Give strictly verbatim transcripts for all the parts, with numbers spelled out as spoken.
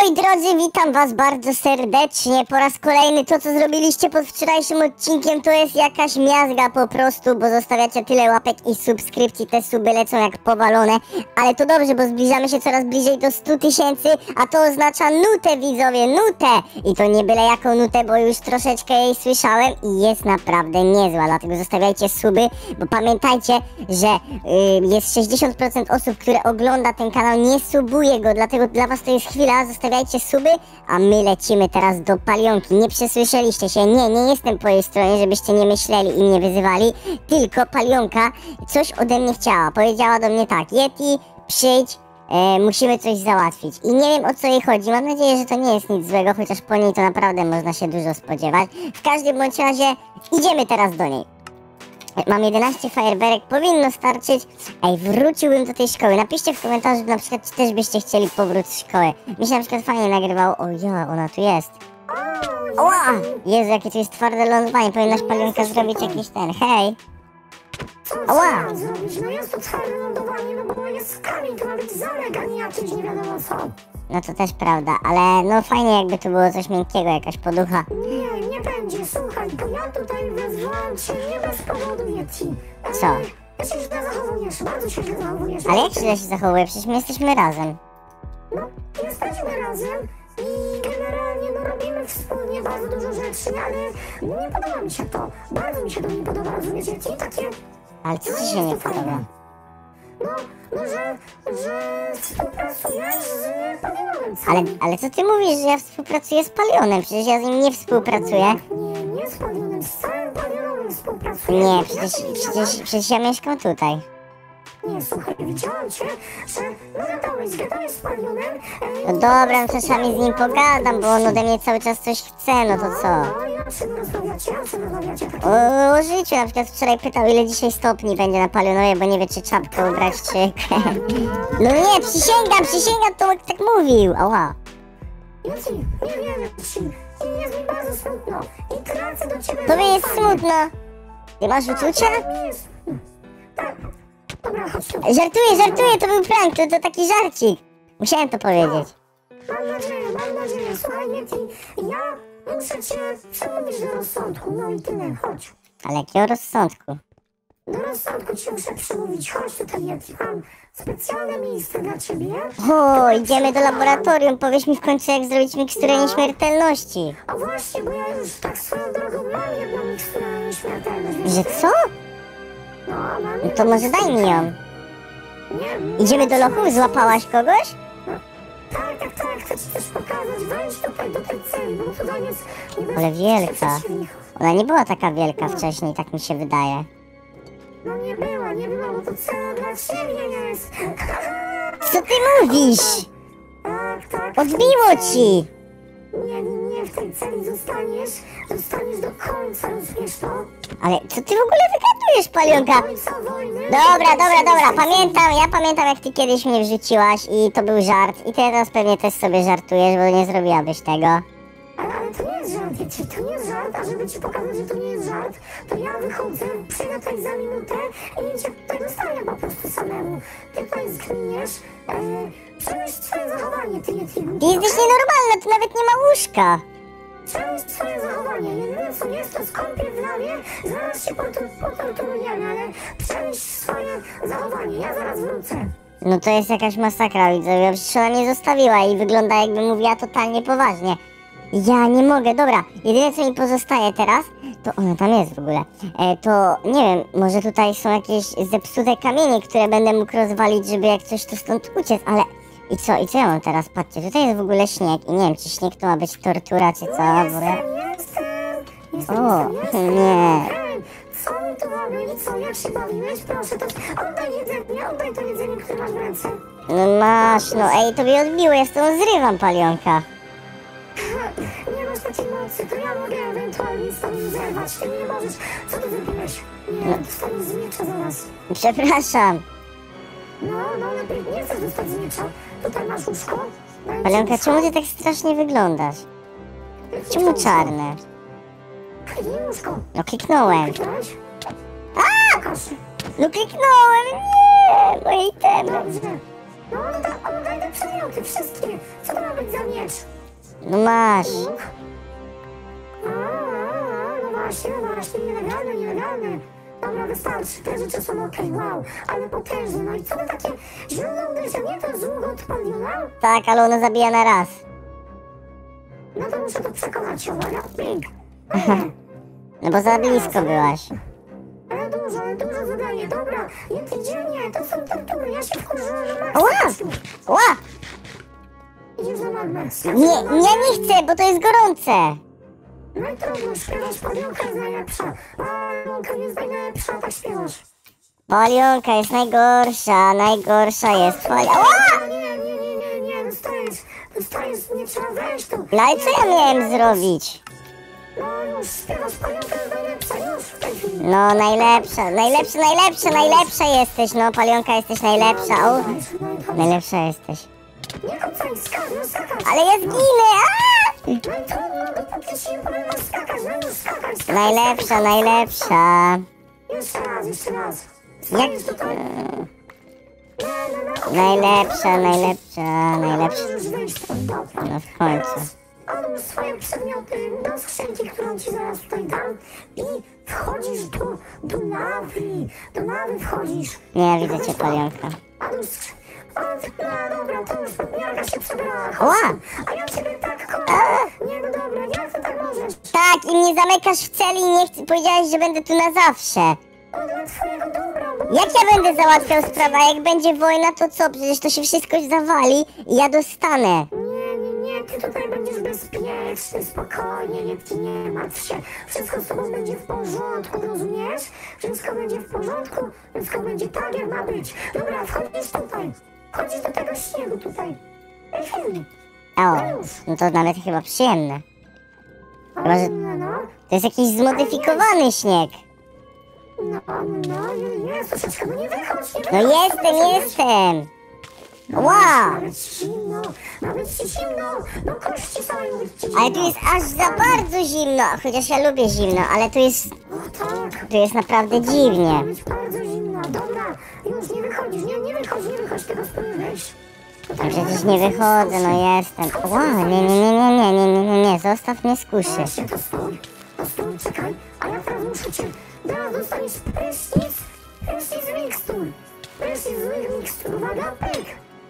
Moi drodzy, witam was bardzo serdecznie po raz kolejny. To, co zrobiliście pod wczorajszym odcinkiem, to jest jakaś miazga po prostu, bo zostawiacie tyle łapek i subskrypcji, te suby lecą jak powalone. Ale to dobrze, bo zbliżamy się coraz bliżej do stu tysięcy, a to oznacza nutę, widzowie, nutę. I to nie byle jaką nutę, bo już troszeczkę jej słyszałem i jest naprawdę niezła, dlatego zostawiajcie suby, bo pamiętajcie, że yy, jest sześćdziesiąt procent osób, które ogląda ten kanał, nie subuje go, dlatego dla was to jest chwila. Zostawiajcie suby, a my lecimy teraz do Palionki. Nie przesłyszeliście się, nie, nie jestem po jej stronie, żebyście nie myśleli i mnie wyzywali, tylko Palionka coś ode mnie chciała. Powiedziała do mnie tak: Yeti, przyjdź, e, musimy coś załatwić. I nie wiem, o co jej chodzi, mam nadzieję, że to nie jest nic złego, chociaż po niej to naprawdę można się dużo spodziewać. W każdym bądź razie idziemy teraz do niej. Mam jedenaście fajerwerek, powinno starczyć. Ej, wróciłbym do tej szkoły. Napiszcie w komentarzu, na przykład, czy też byście chcieli powrót z szkoły. Mi się na przykład fajnie nagrywało. O ja, ona tu jest. Oła! Jezu, jakie tu jest twarde lądowanie. Powinnaś, Palionka, zrobić jakiś ten. Hej! Oła! No jest to twarde lądowanie, no bo jest kamień, to nawet zamek, a nie jakieś nie wiadomo co. No to też prawda, ale no fajnie, jakby tu było coś miękkiego, jakaś poducha. Nie, nie będzie, słuchaj, bo ja tutaj wezwałam cię nie bez powodu, Yeti. Co? Ja się źle zachowujesz, bardzo się źle zachowujesz. Ale jak źle się zachowuje? Przecież my jesteśmy razem. No, jesteśmy razem i generalnie no robimy wspólnie bardzo dużo rzeczy, ale nie podoba mi się to. Bardzo mi się to nie podoba, rozumiesz, Yeti? Takie... Ale co ci się nie podoba? No, no, że, że współpracujesz z Palionem. Ale, ale co ty mówisz, że ja współpracuję z Palionem? Przecież ja z nim nie współpracuję. Nie, nie z Palionem, z całym Palionem współpracuję. Nie, przecież, przecież, przecież ja mieszkam tutaj. Nie, słuchaj, widziałam cię, że no gadałeś, gadałeś z Palionem. No dobra, no czasami z nim pogadam, bo on ode mnie cały czas coś chce, no to co? No, ja czym rozmawiacie, ja czym rozmawiacie? O, o życiu, na przykład wczoraj pytał, ile dzisiaj stopni będzie na Palionowie, bo nie wie, czy czapkę ubrać, czy... No nie, przysięgam, przysięgam, to tak mówił, ała. Yeti, nie wiem, ci, i jest mi bardzo smutno i tracę do ciebie... Tobie jest smutno. Ty masz uczucia? Mi jest... Tak, dobra, chodź tu. Żartuję, żartuję, to był prank, to, to taki żarcik. Musiałem to powiedzieć. Mam nadzieję, mam nadzieję, słuchaj, Yeti, ja muszę cię przemówić do rozsądku, no i tyle, chodź. Ale jakiego rozsądku? Do rozsądku ci muszę przemówić, chodź tutaj, Yeti, mam specjalne miejsce dla ciebie. O, idziemy do laboratorium, powiedz mi w końcu, jak zrobić miksturę nieśmiertelności. A właśnie, bo ja już tak swoją drogą mam jedną miksturę na nieśmiertelność. wiesz Że ty? co? No, mam No jedną to może daj mi ją. Nie, nie, Idziemy do lochów, złapałaś kogoś? Tak, tak, tak, chcę ci też pokazać, wejdź tutaj do tej celi, bo tutaj jest... Ale wielka. przeciwników. Ona nie była taka wielka wcześniej, tak mi się wydaje. No nie była, nie była, bo to cela dla ciebie jest. Co ty mówisz? Tak, tak. Odbiło ci! Nie, nie, w tej celi zostaniesz, zostaniesz do końca, rozumiesz to? Ale co ty w ogóle wygadujesz, Palionka? Do końca wojny. Dobra, dobra, dobra, pamiętam, ja pamiętam, jak ty kiedyś mnie wrzuciłaś i to był żart. I ty teraz pewnie też sobie żartujesz, bo nie zrobiłabyś tego. Ale, ale to nie jest żart, wiecie, to nie jest żart, a żeby ci pokazać, że to nie jest żart, to ja wychodzę, przyjdę tutaj za minutę i cię tutaj dostanę po prostu samemu. Ty tutaj zgniesz, e, przemyśl swoje zachowanie, ty nie ty. Ty jesteś nienormalna, tu nawet nie ma łóżka. Przemyśl swoje zachowanie, jedyne co jest, to skąpię w lawie, zaraz się potu- potorturujemy, ale przemyśl swoje zachowanie, ja zaraz wrócę. No to jest jakaś masakra, widzowie, przecież ona mnie zostawiła i wygląda, jakby mówiła totalnie poważnie. Ja nie mogę, dobra, jedyne co mi pozostaje teraz, to ona tam jest w ogóle, e, to nie wiem, może tutaj są jakieś zepsute kamienie, które będę mógł rozwalić, żeby jak coś to stąd uciec, ale... I co, i co ja mam teraz? Patrzcie, tutaj jest w ogóle śnieg i nie wiem, czy śnieg to ma być tortura, czy co, w ogóle... Jestem, jestem, O, jestem, jestem. nie. Hej, co my tu mamy i co, jak się bawiłeś? Proszę, to oddaj jedzenie, oddaj to jedzenie, które masz w ręce. No masz, no ej, tobie odbiło, ja z tą zrywam, Palionka. Nie masz takiej mocy, to ja mogę ewentualnie z tobą zerwać, ty nie możesz. Co ty zrobiłeś? Nie, dostaniesz z miecza zaraz. Przepraszam. No, no lepiej, nie chcesz dostać z miecza. Tutaj masz łóżko. Daję ci Palionka, łóżko. czemu ty tak strasznie wyglądasz? Daję ci Czemu łóżko. czarne? Kliknij łóżko. No kliknąłem. Kliknąłeś? Pokaż. No kliknąłem, nie, moje itemy. Dobrze. No oddaj, oddaj te przedmioty, wszystkie. Co to ma być za miecz? miecz. No masz. Łuk. A, a, no właśnie, no właśnie, nielegalne, nielegalne. Dobra, wystarczy, te rzeczy są okej, wow, ale potężne. No i co to takie zielone uderzenie, to jest łuk od Paliona? Tak, ale ono zabija na raz. No to muszę to przekonać, uwaga, ping. No bo za blisko byłaś. Ale dużo, ale dużo zadaje, dobra, nie tydzienie, to są tortury, ja się wkurzyłem, że Max... Ła! Ła! Idziesz na magmę. Nie, ja nie chcę, bo to jest gorące. No i trudno, śpiewasz, Palionka jest najlepsza. Palionka jest najlepsza, tak śpiewasz. Palionka jest najgorsza, najgorsza jest twoja. Ła! Nie, nie, nie, nie, nie, dostajesz, dostajesz, nie trzeba wejść tu. No i co ja miałem zrobić? No już, śpiewasz, Palionka jest najlepsza, już w tej chwili. No najlepsza, najlepsza, najlepsza, najlepsza jesteś, no Palionka jesteś najlepsza. O, najlepsza jesteś. Nie kopcaj, skacz, no skakać. Ale ja zginę, aaa! No i trudno, dopóki ci nie powiem, no skakać, no już skakać, skakać. Najlepsza, najlepsza. Jeszcze raz, jeszcze raz. Jak... Stajesz tutaj. Nie, no, no, okej, Najlepsza, no, najlepsza, najlepsza. możesz wejść stąd, dobra. No w końcu. Teraz odłóż swoje przedmioty do skrzynki, którą ci zaraz tutaj dam i wchodzisz do, do lawy. Do lawy wchodzisz. Nie, widzę cię, Palionka. Odłóż skrzynkę. No dobra, to już Miarka się przebrała. Ła! A ja ciebie tak kocham. Nie, no dobra, jak ty tak możesz? Tak, i mnie zamykasz w celi i nie chcę, powiedziałeś, że będę tu na zawsze. O, dla twojego dobra, bo... Jak ja będę załatwiał sprawę, a jak będzie wojna, to co? Przecież to się wszystko zawali i ja dostanę. Nie, nie, nie, ty tutaj będziesz bezpieczny, spokojnie, nie, ty nie martw się. Wszystko z tobą będzie w porządku, rozumiesz? Wszystko będzie w porządku, wszystko będzie tak, jak ma być. Dobra, wchodzisz tutaj, wchodzisz do tego śniegu tutaj. Ej, chwili. O, no to nawet chyba przyjemne. Chyba, że No, no, to jest jakiś zmodyfikowany śnieg. no, no, nie, nie, troszeczkę, no nie wychodź, nie wychodź. No jestem, jestem. Wow! Ma być zimno, ma być ci zimno, no kości same ma być ci zimno. Ale tu jest aż za bardzo zimno, chociaż ja lubię zimno, ale tu jest, No tak. tu jest naprawdę Ma dziwnie. być bardzo zimno, dobra, już nie wychodzisz, nie, nie wychodź, nie wychodź, tylko spróbuj wejść. Tutaj Przecież ma nie być wychodzę, no jestem. Wow, nie, nie, nie, nie, nie, nie, nie, nie, nie, zostaw mnie z kuszy. Właśnie, to stój, to stój, czekaj, a ja teraz muszę cię, teraz dostaniesz prysznic, prysznic z mikstur, prysznic z mikstur, uwaga, pyk.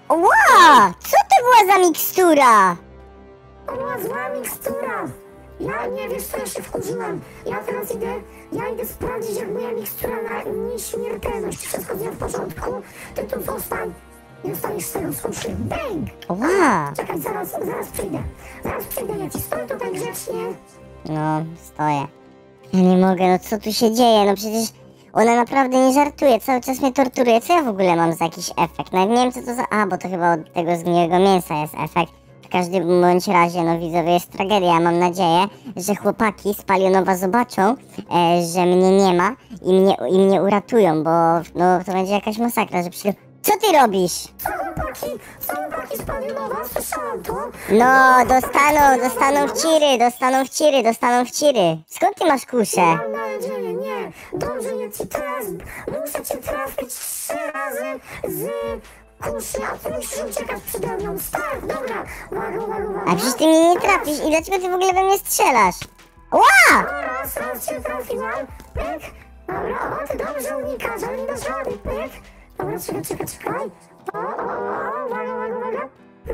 Wow, co to była za mikstura? To była zła mikstura. Ja nie wiesz co, ja się wkurzyłem. Ja teraz idę, ja idę sprawdzić jak moja mikstura na nieśmiertelność. Wszystko z nią w porządku. Ty tu zostań. Nie dostaniesz z tego suszy. Bang! Wow, Czekaj, zaraz, zaraz przyjdę. Zaraz przyjdę, ja ci stoję tutaj grzecznie. no, stoję. Ja nie mogę, no co tu się dzieje, no przecież ona naprawdę nie żartuje, cały czas mnie torturuje. Co ja w ogóle mam za jakiś efekt? Nawet nie wiem co to za... A, bo to chyba od tego zgniłego mięsa jest efekt. W każdym bądź razie, no widzowie, jest tragedia. Mam nadzieję, że chłopaki z Palionowa zobaczą, e, że mnie nie ma i mnie, i mnie uratują, bo no to będzie jakaś masakra, że przyjdą... Co ty robisz? Co chłopaki? Co chłopaki z Palionowa? Słyszałam to. No, dostaną, dostaną w ciry, dostaną w ciry, dostaną w ciry. Skąd ty masz kuszę? Mam nadzieję, nie. Dobrze, ja ci teraz, muszę cię trafić trzy razy z kuszy, a ty musisz uciekać przede mną. Start, dobra. Uwaga, uwaga, uwaga. A przecież ty mnie nie trafisz i dlaczego ty w ogóle we mnie strzelasz? Ła! Raz, raz cię trafiłam. Pyk. Dobra, o, ty dobrze unikasz, ale nie dasz rady. Pyk. Dobra, czekaj, czekaj, czekaj. O, o, o, uwaga, uwaga, uwaga.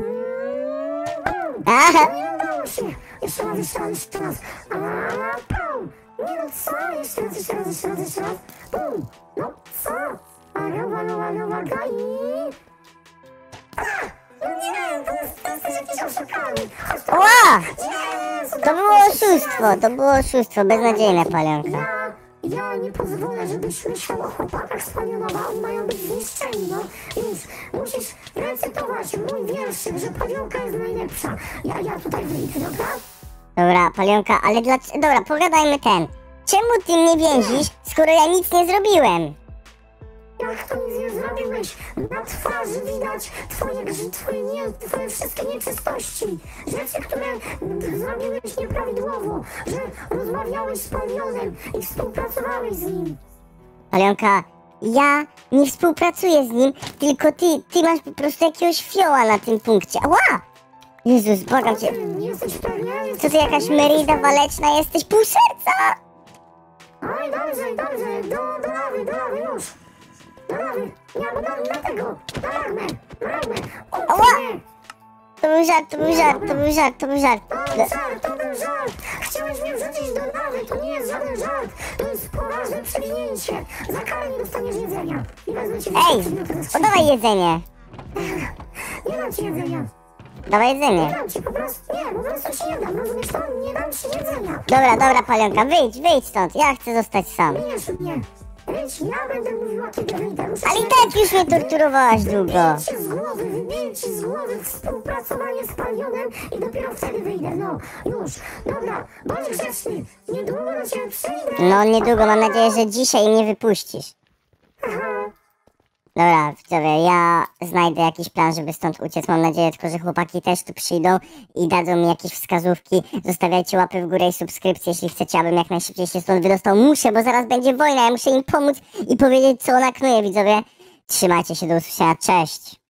Mm, Aha. Nie udało się. Jeszcze raz, jeszcze raz, jeszcze raz. A, pum. Nie no co? Jeszcze raz, jeszcze raz, jeszcze raz, jeszcze raz. Pum. No co? Uwaga, uwaga, uwaga, uwaga i... A! No nie, to jest, to jesteś jakiś oszukany. Chodź tu. Ła! Jezu, To było oszustwo, to było oszustwo, beznadziejne, Palionka. Ja, ja nie pozwolę, żebyś myślał o chłopakach z Palionowa, oni mają być zniszczeni, no. Więc musisz recytować mój wierszyk, że Palionka jest najlepsza. Ja, ja tutaj wyjdę, dobra? Dobra, Palionka, ale dlaczego... Dobra, pogadajmy ten. Czemu ty mnie więzisz, skoro ja nic nie zrobiłem? Jak to nic nie zrobiłeś? Na twarzy widać twoje, grze- twoje, nie, twoje wszystkie nieczystości. Rzeczy, które zrobiłeś nieprawidłowo, że rozmawiałeś z Palionem i współpracowałeś z nim. Palionka, ja nie współpracuję z nim, tylko ty, ty masz po prostu jakiegoś fioła na tym punkcie. Ła! Jezus, błagam cię. Nie jesteś pewnie? Co ty, jakaś Merida waleczna jesteś? Pół serca! Oj, dobrze, dobrze, do, do lawy, do lawy, już. Do lawy, nie, bo na, na tego, na lagmę, na lagmę. O, Ała! nie. To był żart, to był żart, to był żart, to był żart. To był żart, to był żart. Chciałeś mnie wrzucić do lawy, to nie jest żaden żart. To jest poważne przewinięcie. Za karę nie dostaniesz jedzenia. I wezmę cię Ej, oddawaj jedzenie. Nie dam ci jedzenia. Dawaj Nie jedzenie. dam ci po prostu, nie, po prostu ci nie dam. Rozumiesz to? Nie dam ci jedzenia. Dobra, dobra, Palionka, wyjdź, wyjdź stąd. Ja chcę zostać sam. Mijesz mnie. Wyjdź, ja będę mówiła, kiedy wyjdę. Muszę Ale i się tak już mnie torturowałaś długo. wybiję ci z głowy, wybiję ci z głowy współpracowanie z Palionem i dopiero wtedy wyjdę. No, już. Dobra, bądź grzeczny. Niedługo do ciebie przyjdę. No, niedługo, mam nadzieję, że dzisiaj mnie wypuścisz. Aha. Dobra, widzowie, ja znajdę jakiś plan, żeby stąd uciec. Mam nadzieję tylko, że chłopaki też tu przyjdą i dadzą mi jakieś wskazówki. Zostawiajcie łapy w górę i subskrypcje, jeśli chcecie, abym jak najszybciej się stąd wydostał. Muszę, bo zaraz będzie wojna, ja muszę im pomóc i powiedzieć, co ona knuje, widzowie. Trzymajcie się, do usłyszenia, cześć!